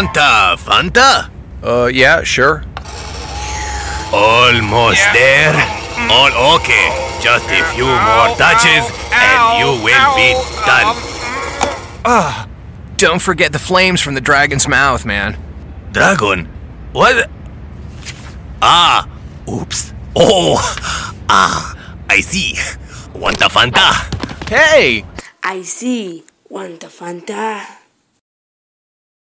Want a Fanta? Yeah, sure. Almost there. All okay. Just a few more touches and you will be done. Don't forget the flames from the dragon's mouth, man. Dragon? What? Oops. I see. Want a Fanta? Hey! I see. Want a Fanta?